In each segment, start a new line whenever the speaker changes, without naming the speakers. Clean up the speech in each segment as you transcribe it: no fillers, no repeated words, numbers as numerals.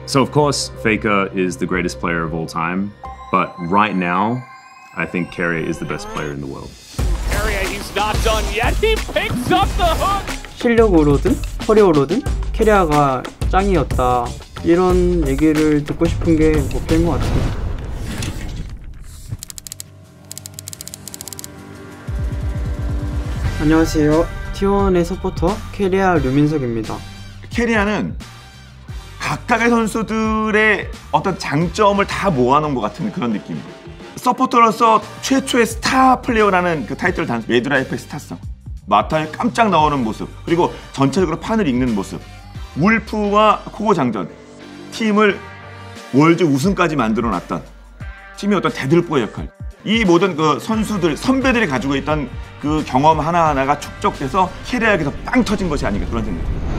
So of course, Faker is the greatest player of all time, but right now, I think Keria is the best player in the world.
Keria, he's not done yet. He picks up the hook.
실력으로든 커리어로든 캐리아가 짱이었다. 이런 얘기를 듣고 싶은 게 목표인 것 같아요. 안녕하세요. T1의 서포터 캐리아 류민석입니다.
캐리아는 각각의 선수들의 어떤 장점을 다 모아놓은 것 같은 그런 느낌이에요. 서포터로서 최초의 스타 플레이어라는 그 타이틀을 단 매드라이프의 스타성, 마타에 깜짝 나오는 모습, 그리고 전체적으로 판을 읽는 모습, 울프와 코고 장전, 팀을 월드 우승까지 만들어놨던 팀의 어떤 대들보의 역할, 이 모든 그 선수들, 선배들이 가지고 있던 그 경험 하나하나가 축적돼서 캐리아에게서 빵 터진 것이 아닌가 그런 생각이 듭니다.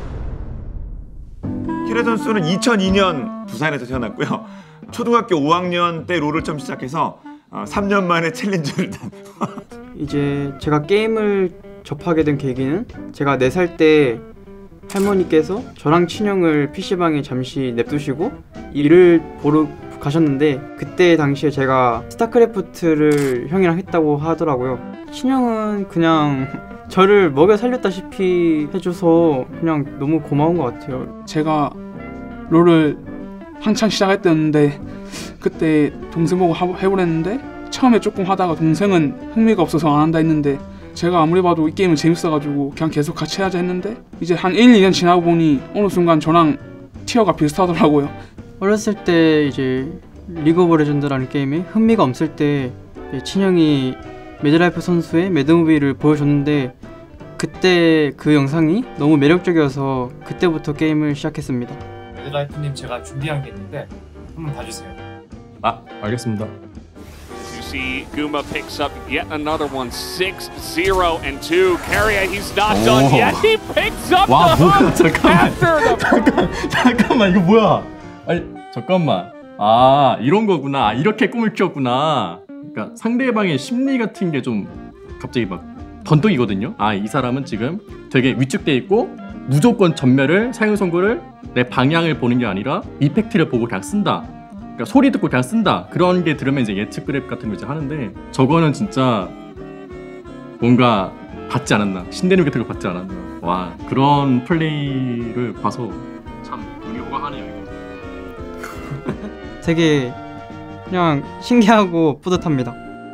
캐리아 선수는 2002년 부산에서 태어났고요. 초등학교 5학년 때 롤을 처음 시작해서 3년 만에 챌린저를 단.
이제 제가 게임을 접하게 된 계기는 제가 4살 때 할머니께서 저랑 친형을 PC방에 잠시 냅두시고 일을 보러 가셨는데, 그때 당시에 제가 스타크래프트를 형이랑 했다고 하더라고요. 친형은 그냥 저를 먹여 살렸다시피 해줘서 그냥 너무 고마운 것 같아요.
제가 롤을 한창 시작했었는데 그때 동생 보고 해보랬는데 처음에 조금 하다가 동생은 흥미가 없어서 안 한다 했는데 제가 아무리 봐도 이 게임은 재밌어가지고 그냥 계속 같이 하자 했는데 이제 한 1, 2년 지나고 보니 어느 순간 저랑 티어가 비슷하더라고요. 어렸을
때 이제 리그 오브 레전드라는 게임에 흥미가 없을 때 친형이 매드라이프 선수의 매드무비를 보여줬는데 그때 그 영상이 너무 매력적이어서 그때부터 게임을 시작했습니다.
매드라이프님, 제가 준비한 게 있는데 한번 봐주세요.
아, 알겠습니다.
You see Guma picks up yet another one, 6-0 and 2. Keria, he's not done yet. He picks up
와,
the
뭐야,
hook
잠깐만.
after the
잠깐만, 이거 뭐야? 아니, 잠깐만. 아, 이런 거구나. 아, 이렇게 꿈을 키웠구나. 그러니까 상대방의 심리 같은 게 좀 갑자기 막 번뜩이거든요. 아, 이 사람은 지금 되게 위축돼 있고 무조건 전멸을, 사용 선고를 내 방향을 보는 게 아니라 이펙트를 보고 그냥 쓴다. 그러니까 소리 듣고 그냥 쓴다. 그런 게 들으면 이제 예측 그랩 같은 거 이제 하는데, 저거는 진짜 뭔가 받지 않았나, 신대륙 같은 거 받지 않았나. 와, 그런 플레이를 봐서 참 눈이 호강하네요. 이거.
되게 그냥 신기하고 뿌듯합니다.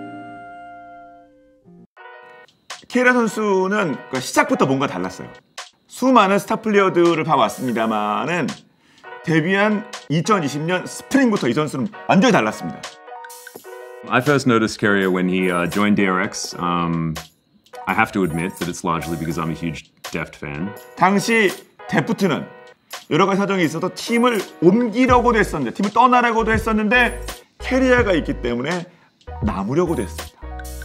캐리아 선수는 시작부터 뭔가 달랐어요. 수많은 스타 플레이어들을 봐왔습니다만은 데뷔한 2020년 스프링부터 이 선수는 완전히 달랐습니다.
I first noticed Keria when he joined DRX. I have to admit that it's largely because I'm a huge Deft fan.
당시 데프트는 여러 가지 사정이 있어서 팀을 옮기려고도 했었는데, 팀을 떠나려고도 했었는데 캐리아가 있기 때문에 남으려고도 했습니다.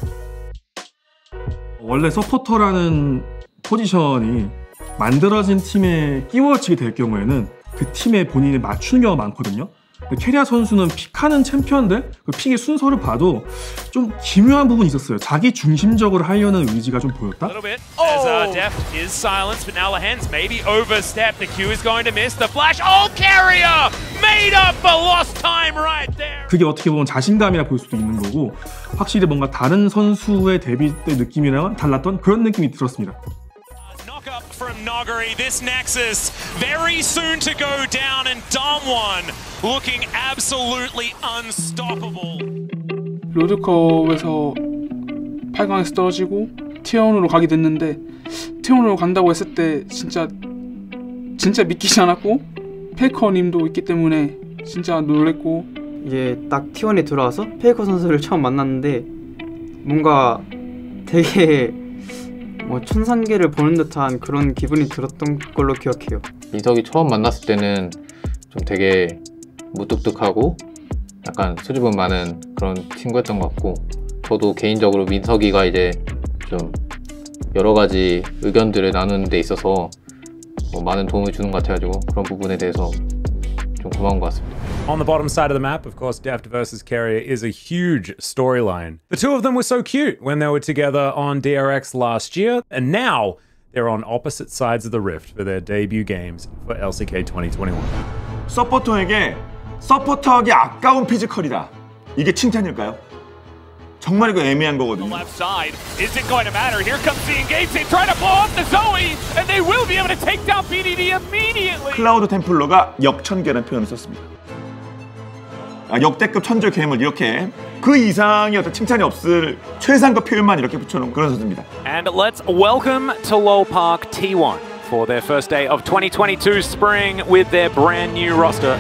원래 서포터라는 포지션이 만들어진 팀에 끼워지게 될 경우에는 그 팀에 본인이 맞추는 경우가 많거든요. 캐리아 선수는 픽하는 챔피언들, 그 픽의 순서를 봐도 좀 기묘한 부분이 있었어요. 자기 중심적으로 하려는 의지가 좀 보였다?
little bit as Deft is silenced, but now Lahens maybe overstep. The Q is going to miss the flash. Oh, Keria made up for lost time right there.
그게 어떻게 보면 자신감이라 볼 수도 있는 거고, 확실히 뭔가 다른 선수의 데뷔 때 느낌이랑은 달랐던 그런 느낌이 들었습니다.
Knock up from Nogari. This Nexus very soon to go down, and Damwon looking absolutely unstoppable.
롤드컵에서 8강에서 떨어지고 T1으로 가게 됐는데, T1으로 간다고 했을 때 진짜 믿기지 않았고, 페이커님도 있기 때문에 진짜 놀랬고,
이제 딱 T1에 들어와서 페이커 선수를 처음 만났는데 뭔가 되게 천상계를 보는 듯한 그런 기분이 들었던 걸로 기억해요.
민석이 처음 만났을 때는 좀 되게 무뚝뚝하고 약간 수줍음 많은 그런 친구였던 것 같고, 저도 개인적으로 민석이가 이제 좀 여러 가지 의견들을 나누는 데 있어서 많은 도움을 주는 것 같아가지고 그런 부분에 대해서 좀 고마운 것 같습니다.
On the bottom side of the map, of course, Deft versus Keria is a huge storyline. The two of them were so cute when they were together on DRX last year, and now they're on opposite sides of the rift for their debut games for LCK 2021.
서포터에게 서포터하기 아까운 피지컬이다. 이게 칭찬일까요? 정말 이거 애매한 거거든요.
Left side isn't going to matter. Here comes the engage. They try to blow up the Zoe, and they will be able to take down BDD immediately.
클라우드 템플러가 역천괴라는 표현을 썼습니다. 역대급 천재 괴물 이렇게 그 이상의 어떤 칭찬이 없을 최상급 표현만 이렇게 붙여놓은 그런 선수입니다.
And let's welcome to Lowell Park T1 for their first day of 2022 spring with their brand new roster.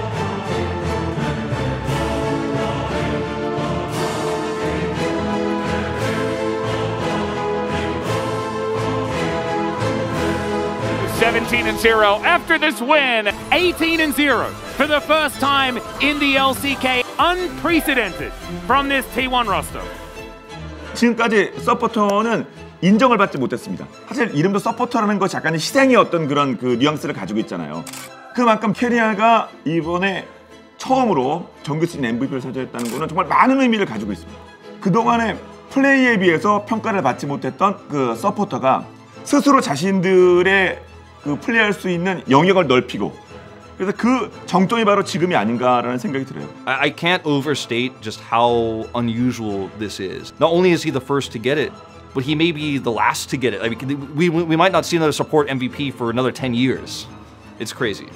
(17-0) after this win, 18-0 for the first time in the LCK, unprecedented from this T1 roster.
지금까지 서포터는 인정을 받지 못했습니다. 사실 이름도 서포터라는 것이 약간의 희생의 어떤 그런 그 뉘앙스를 가지고 있잖아요. 그만큼 캐리아가 이번에 처음으로 정규 시즌 MVP를 차지했다는 것은 정말 많은 의미를 가지고 있습니다. 그동안의 플레이에 비해서 평가를 받지 못했던 그 서포터가 스스로 자신들의 그 플레이할 수 있는 영역을 넓히고 그래서 그 정점이 바로 지금이 아닌가라는 생각이 들어요.
I can't overstate just how unusual this is. Not only is he the first to get it, but he may be the last to get it. I mean, we might not see another support MVP for another 10 years. It's crazy.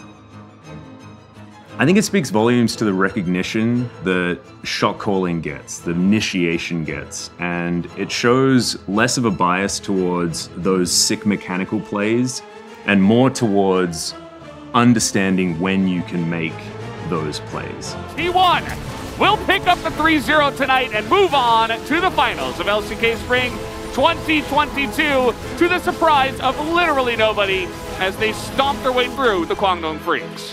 I think it speaks volumes to the recognition that shot calling gets, the initiation gets, and it shows less of a bias towards those sick mechanical plays and more towards understanding when you can make those plays.
T1 will pick up the 3-0 tonight and move on to the finals of LCK Spring 2022 to the surprise of literally nobody as they stomp their way through the Kwangdong Freaks.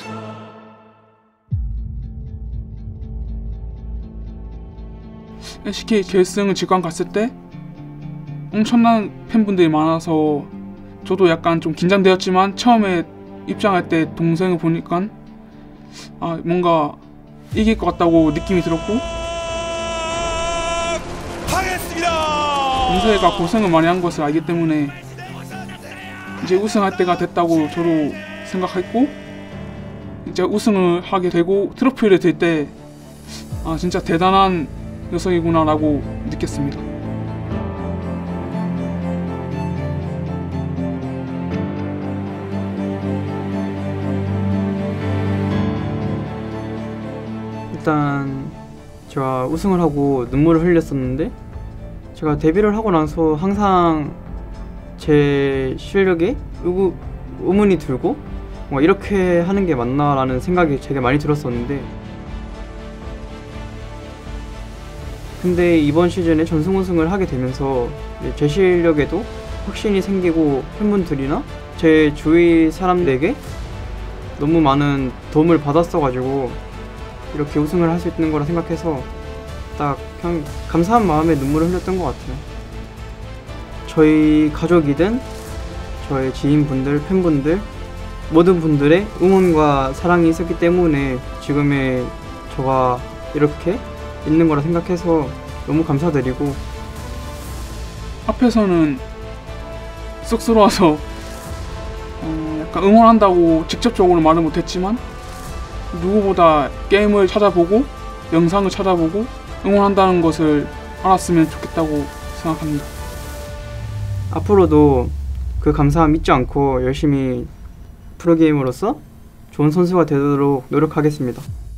LCK 결승을 직관 갔을 때 엄청난 팬분들이 많아서 저도 약간 좀 긴장되었지만 처음에 입장할 때 동생을 보니까 뭔가 이길 것 같다고 느낌이 들었고 동생가 고생을 많이 한 것을 알기 때문에 이제 우승할 때가 됐다고 저도 생각했고 이제 우승을 하게 되고 트로피를 들 때 진짜 대단한 녀석이구나 라고 느꼈습니다.
일단 제가 우승을 하고 눈물을 흘렸었는데 제가 데뷔를 하고 나서 항상 제 실력에 의문이 들고 이렇게 하는 게 맞나 라는 생각이 되게 많이 들었었는데 근데 이번 시즌에 전승 우승을 하게 되면서 제 실력에도 확신이 생기고 팬분들이나 제 주위 사람들에게 너무 많은 도움을 받았어가지고 이렇게 우승을 할 수 있는 거라 생각해서 딱 그냥 감사한 마음에 눈물을 흘렸던 것 같아요. 저희 가족이든 저희 지인분들, 팬분들 모든 분들의 응원과 사랑이 있었기 때문에 지금의 저가 이렇게 있는 거라 생각해서 너무 감사드리고
앞에서는 쑥스러워서 약간 응원한다고 직접적으로 말은 못했지만 누구보다 게임을 찾아보고 영상을 찾아보고 응원한다는 것을 알았으면 좋겠다고 생각합니다.
앞으로도 그 감사함 잊지 않고 열심히 프로게이머로서 좋은 선수가 되도록 노력하겠습니다.